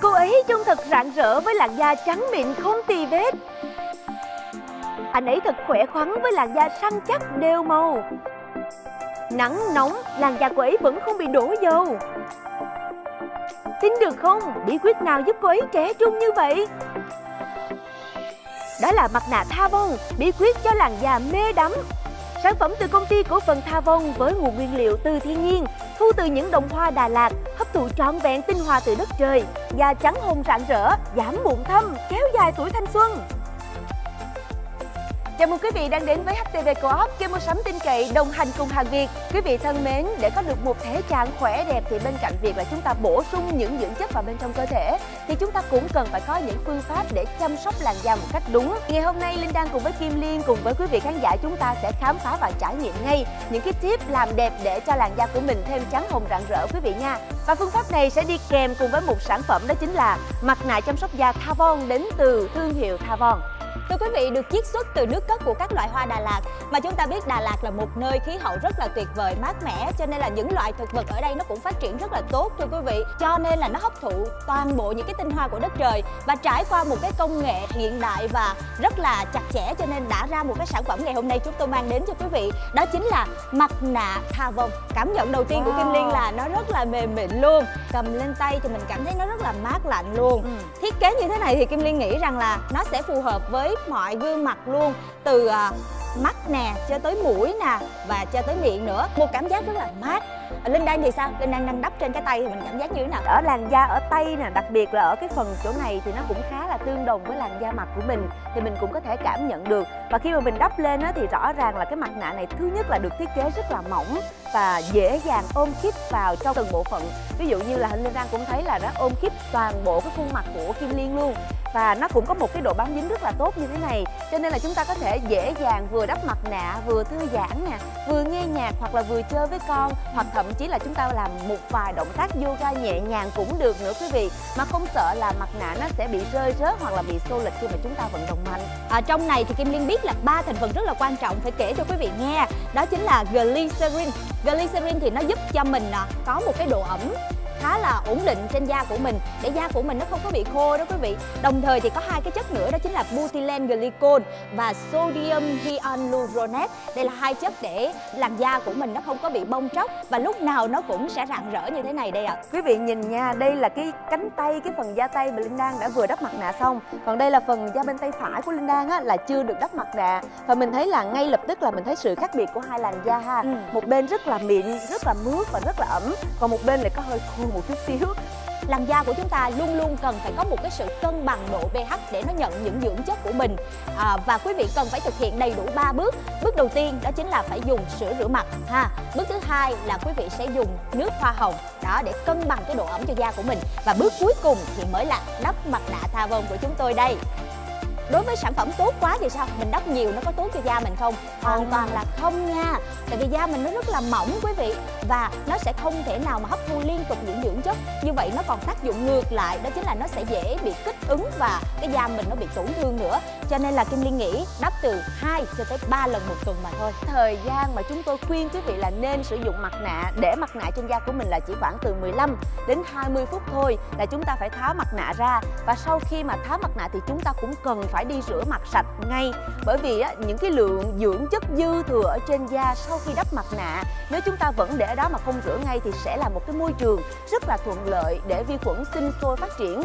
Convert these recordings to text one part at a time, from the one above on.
Cô ấy trông thật rạng rỡ với làn da trắng mịn không tì vết. Anh ấy thật khỏe khoắn với làn da săn chắc đều màu. Nắng nóng, làn da cô ấy vẫn không bị đổ dầu. Tin được không? Bí quyết nào giúp cô ấy trẻ trung như vậy? Đó là mặt nạ Thavon, bí quyết cho làn da mê đắm. Sản phẩm từ công ty cổ phần Thavon với nguồn nguyên liệu từ thiên nhiên, thu từ những đồng hoa Đà Lạt, hấp thụ trọn vẹn tinh hoa từ đất trời, da trắng hồng rạng rỡ, giảm mụn thâm, kéo dài tuổi thanh xuân. Chào mừng quý vị đang đến với HTV Co-op, kênh mua sắm tin cậy đồng hành cùng hàng Việt. Quý vị thân mến, để có được một thể trạng khỏe đẹp thì bên cạnh việc là chúng ta bổ sung những dưỡng chất vào bên trong cơ thể thì chúng ta cũng cần phải có những phương pháp để chăm sóc làn da một cách đúng. Ngày hôm nay Linh Đan cùng với Kim Liên cùng với quý vị khán giả chúng ta sẽ khám phá và trải nghiệm ngay những cái tip làm đẹp để cho làn da của mình thêm trắng hồng rạng rỡ quý vị nha. Và phương pháp này sẽ đi kèm cùng với một sản phẩm, đó chính là mặt nạ chăm sóc da Thavon đến từ thương hiệu Thavon. Thưa quý vị, được chiết xuất từ nước cất của các loại hoa Đà Lạt. Mà chúng ta biết Đà Lạt là một nơi khí hậu rất là tuyệt vời, mát mẻ, cho nên là những loại thực vật ở đây nó cũng phát triển rất là tốt thưa quý vị. Cho nên là nó hấp thụ toàn bộ những cái tinh hoa của đất trời và trải qua một cái công nghệ hiện đại và rất là chặt chẽ, cho nên đã ra một cái sản phẩm ngày hôm nay chúng tôi mang đến cho quý vị. Đó chính là mặt nạ Thavon. Cảm nhận đầu tiên của Kim Liên là nó rất là mềm mịn luôn. Cầm lên tay thì mình cảm thấy nó rất là mát lạnh luôn. Thiết kế như thế này thì Kim Liên nghĩ rằng là nó sẽ phù hợp với mọi gương mặt luôn, từ mắt nè cho tới mũi nè và cho tới miệng nữa. Một cảm giác rất là mát. Linh Đan thì sao? Linh Đan đang đắp trên cái tay thì mình cảm giác như thế nào? Ở làn da ở tay nè, đặc biệt là ở cái phần chỗ này thì nó cũng khá là tương đồng với làn da mặt của mình, thì mình cũng có thể cảm nhận được. Và khi mà mình đắp lên á, thì rõ ràng là cái mặt nạ này thứ nhất là được thiết kế rất là mỏng và dễ dàng ôm khít vào trong từng bộ phận. Ví dụ như là Linh Đan cũng thấy là nó ôm khít toàn bộ cái khuôn mặt của Kim Liên luôn. Và nó cũng có một cái độ bám dính rất là tốt như thế này, cho nên là chúng ta có thể dễ dàng vừa đắp mặt nạ, vừa thư giãn nè, vừa nghe nhạc hoặc là vừa chơi với con, hoặc thậm chí là chúng ta làm một vài động tác yoga nhẹ nhàng cũng được nữa quý vị, mà không sợ là mặt nạ nó sẽ bị rơi rớt hoặc là bị xô lệch khi mà chúng ta vận động mạnh. Trong này thì Kim Liên biết là 3 thành phần rất là quan trọng phải kể cho quý vị nghe. Đó chính là glycerin. Glycerin thì nó giúp cho mình có một cái độ ẩm khá là ổn định trên da của mình, để da của mình nó không có bị khô đó quý vị. Đồng thời thì có hai cái chất nữa, đó chính là butylen glycol và sodium hyaluronate. Đây là hai chất để làn da của mình nó không có bị bong tróc và lúc nào nó cũng sẽ rạng rỡ như thế này đây ạ. Quý vị nhìn nha, đây là cái cánh tay, cái phần da tay mà Linh Đan đã vừa đắp mặt nạ xong. Còn đây là phần da bên tay phải của Linh Đan á, là chưa được đắp mặt nạ. Và mình thấy là ngay lập tức là mình thấy sự khác biệt của hai làn da ha. Một bên rất là mịn, rất là mướt và rất là ẩm, còn một bên lại có hơi khô một chút xíu. Làn da của chúng ta luôn luôn cần phải có một cái sự cân bằng độ pH để nó nhận những dưỡng chất của mình. Và quý vị cần phải thực hiện đầy đủ 3 bước. Bước đầu tiên đó chính là phải dùng sữa rửa mặt ha. Bước thứ hai là quý vị sẽ dùng nước hoa hồng đó để cân bằng cái độ ẩm cho da của mình. Và bước cuối cùng thì mới là đắp mặt nạ Thavon của chúng tôi đây. Đối với sản phẩm tốt quá thì sao? Mình đắp nhiều nó có tốt cho da mình không? Hoàn toàn là không nha. Tại vì da mình nó rất là mỏng quý vị, và nó sẽ không thể nào mà hấp thu liên tục những dưỡng chất. Như vậy nó còn tác dụng ngược lại, đó chính là nó sẽ dễ bị kích ứng và cái da mình nó bị tổn thương nữa. Cho nên là Kim Liên nghĩ đắp từ 2 cho tới 3 lần một tuần mà thôi. Thời gian mà chúng tôi khuyên quý vị là nên sử dụng mặt nạ, để mặt nạ trên da của mình là chỉ khoảng từ 15 đến 20 phút thôi là chúng ta phải tháo mặt nạ ra. Và sau khi mà tháo mặt nạ thì chúng ta cũng cần phải đi rửa mặt sạch ngay, bởi vì á, những cái lượng dưỡng chất dư thừa ở trên da sau khi đắp mặt nạ, nếu chúng ta vẫn để ở đó mà không rửa ngay thì sẽ là một cái môi trường rất là thuận lợi để vi khuẩn sinh sôi phát triển.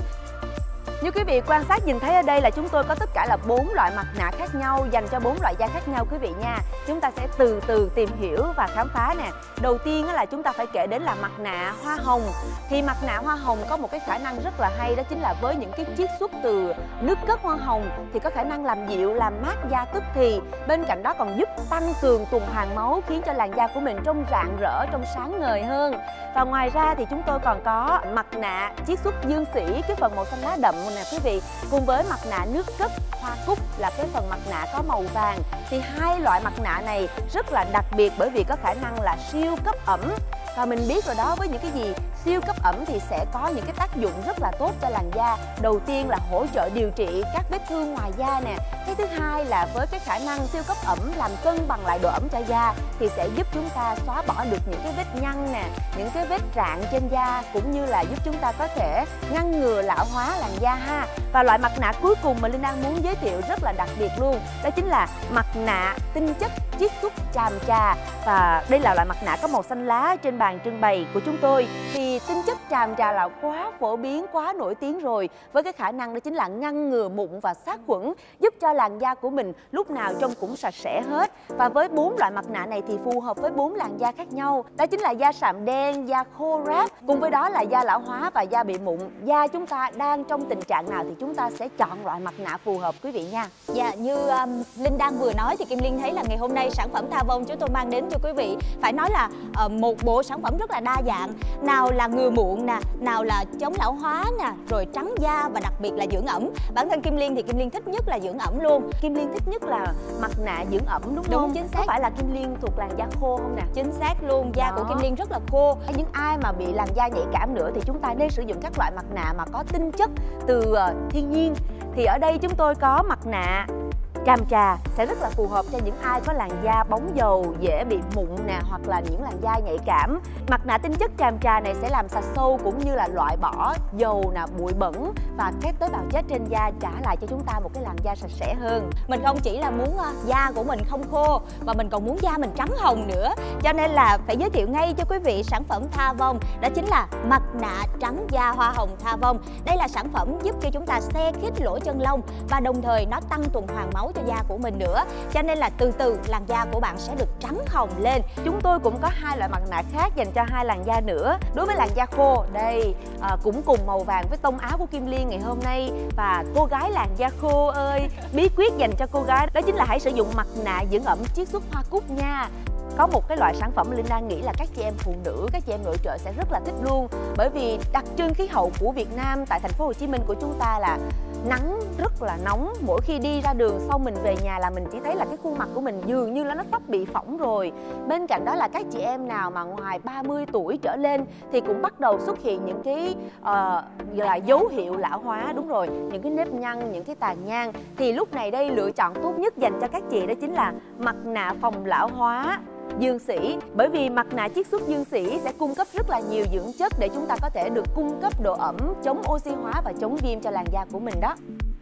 Như quý vị quan sát nhìn thấy ở đây là chúng tôi có tất cả là 4 loại mặt nạ khác nhau dành cho 4 loại da khác nhau quý vị nha. Chúng ta sẽ từ từ tìm hiểu và khám phá nè. Đầu tiên là chúng ta phải kể đến là mặt nạ hoa hồng. Thì mặt nạ hoa hồng có một cái khả năng rất là hay, đó chính là với những cái chiết xuất từ nước cất hoa hồng thì có khả năng làm dịu, làm mát da tức thì. Bên cạnh đó còn giúp tăng cường tuần hoàn máu, khiến cho làn da của mình trông rạng rỡ, trông sáng ngời hơn. Và ngoài ra thì chúng tôi còn có mặt nạ chiết xuất dương xỉ, cái phần màu xanh lá đậm nè quý vị, cùng với mặt nạ nước cất hoa cúc là cái phần mặt nạ có màu vàng. Thì hai loại mặt nạ này rất là đặc biệt bởi vì có khả năng là siêu cấp ẩm. Và mình biết rồi đó, với những cái gì siêu cấp ẩm thì sẽ có những cái tác dụng rất là tốt cho làn da. Đầu tiên là hỗ trợ điều trị các vết thương ngoài da nè. Cái thứ hai là với cái khả năng siêu cấp ẩm làm cân bằng lại độ ẩm cho da thì sẽ giúp chúng ta xóa bỏ được những cái vết nhăn nè, những cái vết rạn trên da, cũng như là giúp chúng ta có thể ngăn ngừa lão hóa làn da ha. Và loại mặt nạ cuối cùng mà Linh đang muốn giới thiệu rất là đặc biệt luôn, đó chính là mặt nạ tinh chất chiết xuất tràm trà. Và đây là loại mặt nạ có màu xanh lá trên bàn trưng bày của chúng tôi. Thì tinh chất tràm trà là quá phổ biến, quá nổi tiếng rồi, với cái khả năng đó chính là ngăn ngừa mụn và sát khuẩn, giúp cho làn da của mình lúc nào trông cũng sạch sẽ hết. Và với 4 loại mặt nạ này thì phù hợp với 4 làn da khác nhau, đó chính là da sạm đen, da khô ráp, cùng với đó là da lão hóa và da bị mụn. Da chúng ta đang trong tình trạng nào thì chúng ta sẽ chọn loại mặt nạ phù hợp quý vị nha. Dạ, như Linh đang vừa nói thì Kim Liên thấy là ngày hôm nay sản phẩm Thavon chúng tôi mang đến cho quý vị phải nói là một bộ sản phẩm rất là đa dạng. Nào là ngừa mụn nè, nào là chống lão hóa nè, rồi trắng da và đặc biệt là dưỡng ẩm. Bản thân Kim Liên thì Kim Liên thích nhất là dưỡng ẩm luôn. Kim Liên thích nhất là mặt nạ dưỡng ẩm đúng không? Đúng, chính xác. Có phải là Kim Liên thuộc làn da khô không nè? Chính xác luôn, da của Kim Liên rất là khô. Những ai mà bị làn da nhạy cảm nữa thì chúng ta nên sử dụng các loại mặt nạ mà có tinh chất từ thiên nhiên. Thì ở đây chúng tôi có mặt nạ tràm trà sẽ rất là phù hợp cho những ai có làn da bóng dầu, dễ bị mụn nè, hoặc là những làn da nhạy cảm. Mặt nạ tinh chất tràm trà này sẽ làm sạch sâu cũng như là loại bỏ dầu nè, bụi bẩn và các tế bào chết trên da, trả lại cho chúng ta một cái làn da sạch sẽ hơn. Mình không chỉ là muốn da của mình không khô mà mình còn muốn da mình trắng hồng nữa. Cho nên là phải giới thiệu ngay cho quý vị sản phẩm Thavon, đó chính là mặt nạ trắng da hoa hồng Thavon. Đây là sản phẩm giúp cho chúng ta xe khít lỗ chân lông và đồng thời nó tăng tuần hoàn máu cho da của mình nữa. Cho nên là từ từ làn da của bạn sẽ được trắng hồng lên. Chúng tôi cũng có 2 loại mặt nạ khác dành cho 2 làn da nữa. Đối với làn da khô, đây cũng cùng màu vàng với tông áo của Kim Liên ngày hôm nay. Và cô gái làn da khô ơi, bí quyết dành cho cô gái đó chính là hãy sử dụng mặt nạ dưỡng ẩm chiết xuất hoa cúc nha. Có một cái loại sản phẩm Linh đang nghĩ là các chị em phụ nữ, các chị em nội trợ sẽ rất là thích luôn. Bởi vì đặc trưng khí hậu của Việt Nam tại thành phố Hồ Chí Minh của chúng ta là nắng rất là nóng. Mỗi khi đi ra đường xong mình về nhà là mình chỉ thấy là cái khuôn mặt của mình dường như là nó sắp bị phỏng rồi. Bên cạnh đó là các chị em nào mà ngoài 30 tuổi trở lên thì cũng bắt đầu xuất hiện những cái là dấu hiệu lão hóa. Đúng rồi, những cái nếp nhăn, những cái tàn nhang. Thì lúc này đây lựa chọn tốt nhất dành cho các chị đó chính là mặt nạ phòng lão hóa Dương Sĩ. Bởi vì mặt nạ chiết xuất Dương Sĩ sẽ cung cấp rất là nhiều dưỡng chất để chúng ta có thể được cung cấp độ ẩm, chống oxy hóa và chống viêm cho làn da của mình đó.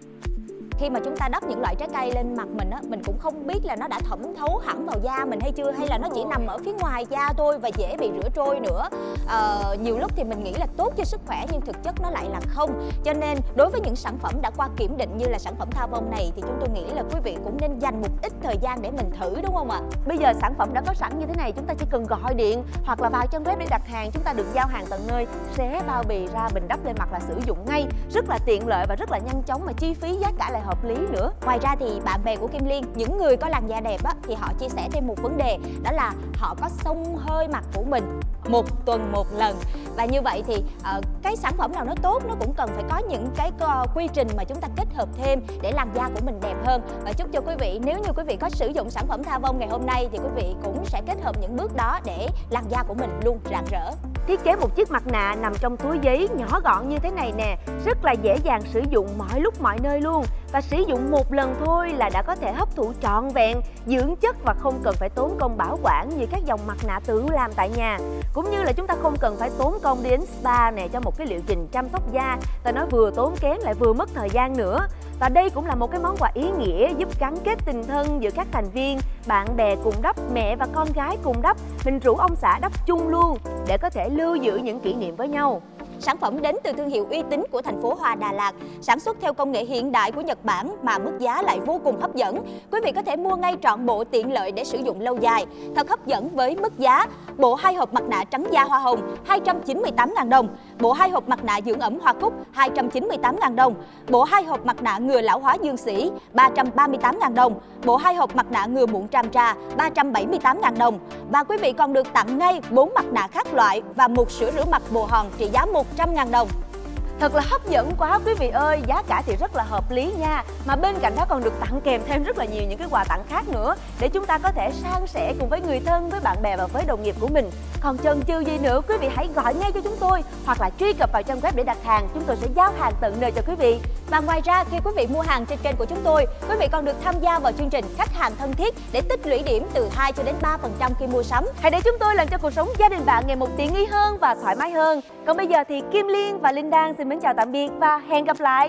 Khi mà chúng ta đắp những loại trái cây lên mặt mình á, mình cũng không biết là nó đã thẩm thấu hẳn vào da mình hay chưa, hay là nó chỉ nằm ở phía ngoài da thôi và dễ bị rửa trôi nữa. Nhiều lúc thì mình nghĩ là tốt cho sức khỏe nhưng thực chất nó lại là không. Cho nên đối với những sản phẩm đã qua kiểm định như là sản phẩm Thavon này thì chúng tôi nghĩ là quý vị cũng nên dành một ít thời gian để mình thử, đúng không ạ? Bây giờ sản phẩm đã có sẵn như thế này, chúng ta chỉ cần gọi điện hoặc là vào trang web để đặt hàng, chúng ta được giao hàng tận nơi, xé bao bì ra, mình đắp lên mặt là sử dụng ngay, rất là tiện lợi và rất là nhanh chóng, mà chi phí giá cả lại hợp lý nữa. Ngoài ra thì bạn bè của Kim Liên, những người có làn da đẹp á, thì họ chia sẻ thêm một vấn đề, đó là họ có xông hơi mặt của mình 1 tuần 1 lần. Và như vậy thì cái sản phẩm nào nó tốt nó cũng cần phải có những cái quy trình mà chúng ta kết hợp thêm để làn da của mình đẹp hơn. Và chúc cho quý vị, nếu như quý vị có sử dụng sản phẩm Thavon ngày hôm nay thì quý vị cũng sẽ kết hợp những bước đó để làn da của mình luôn rạng rỡ. Thiết kế một chiếc mặt nạ nằm trong túi giấy nhỏ gọn như thế này nè, rất là dễ dàng sử dụng mọi lúc mọi nơi luôn. Và sử dụng một lần thôi là đã có thể hấp thụ trọn vẹn dưỡng chất và không cần phải tốn công bảo quản như các dòng mặt nạ tự làm tại nhà. Cũng như là chúng ta không cần phải tốn công đi đến spa nè cho một cái liệu trình chăm sóc da, và nó vừa tốn kém lại vừa mất thời gian nữa. Và đây cũng là một cái món quà ý nghĩa giúp gắn kết tình thân giữa các thành viên, bạn bè cùng đắp, mẹ và con gái cùng đắp, mình rủ ông xã đắp chung luôn để có thể lưu giữ những kỷ niệm với nhau. Sản phẩm đến từ thương hiệu uy tín của thành phố Hoa Đà Lạt, sản xuất theo công nghệ hiện đại của Nhật Bản mà mức giá lại vô cùng hấp dẫn. Quý vị có thể mua ngay trọn bộ tiện lợi để sử dụng lâu dài. Thật hấp dẫn với mức giá: bộ 2 hộp mặt nạ trắng da hoa hồng 298.000 đồng, bộ 2 hộp mặt nạ dưỡng ẩm hoa cúc 298.000 đồng, bộ 2 hộp mặt nạ ngừa lão hóa Dương Sĩ 338.000 đồng, bộ 2 hộp mặt nạ ngừa mụn tràm trà 378.000 đồng. Và quý vị còn được tặng ngay 4 mặt nạ khác loại và một sữa rửa mặt bồ hòn trị giá 100.000 đồng. Thật là hấp dẫn quá quý vị ơi, giá cả thì rất là hợp lý nha. Mà bên cạnh đó còn được tặng kèm thêm rất là nhiều những cái quà tặng khác nữa, để chúng ta có thể san sẻ cùng với người thân, với bạn bè và với đồng nghiệp của mình. Còn chần chừ gì nữa, quý vị hãy gọi ngay cho chúng tôi hoặc là truy cập vào trang web để đặt hàng. Chúng tôi sẽ giao hàng tận nơi cho quý vị. Và ngoài ra, khi quý vị mua hàng trên kênh của chúng tôi, quý vị còn được tham gia vào chương trình khách hàng thân thiết để tích lũy điểm từ 2 cho đến 3% khi mua sắm. Hãy để chúng tôi làm cho cuộc sống gia đình bạn ngày một tiện nghi hơn và thoải mái hơn. Còn bây giờ thì Kim Liên và Linh Đan xin mến chào tạm biệt và hẹn gặp lại.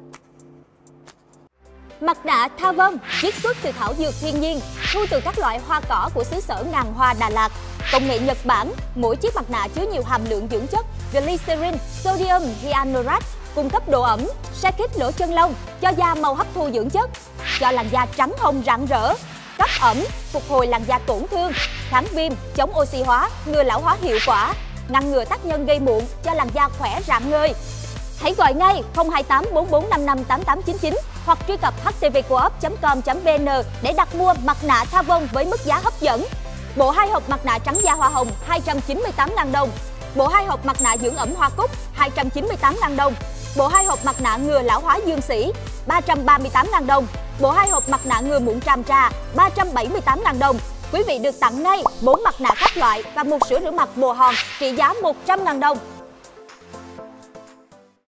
Mặt nạ Tha Vong chiết xuất từ thảo dược thiên nhiên, thu từ các loại hoa cỏ của xứ sở ngàn hoa Đà Lạt. Công nghệ Nhật Bản, mỗi chiếc mặt nạ chứa nhiều hàm lượng dưỡng chất glycerin, sodium hyaluronate, cung cấp độ ẩm, sẽ kích lỗ chân lông, cho da màu hấp thu dưỡng chất, cho làn da trắng hồng rạng rỡ, cấp ẩm, phục hồi làn da tổn thương, kháng viêm, chống oxy hóa, ngừa lão hóa hiệu quả, ngăn ngừa tác nhân gây mụn, cho làn da khỏe rạng ngời. Hãy gọi ngay 028 4455 8899 hoặc truy cập htvcoop.com.vn để đặt mua mặt nạ Tha Vong với mức giá hấp dẫn. Bộ 2 hộp mặt nạ trắng da hoa hồng 298.000 đồng. Bộ 2 hộp mặt nạ dưỡng ẩm hoa cúc 298.000 đồng. Bộ 2 hộp mặt nạ ngừa lão hóa dương sĩ 338.000 đồng. Bộ 2 hộp mặt nạ ngừa mụn tràm trà 378.000 đồng. Quý vị được tặng ngay 4 mặt nạ các loại và một sữa rửa mặt Bồ Hòn trị giá 100.000 đồng.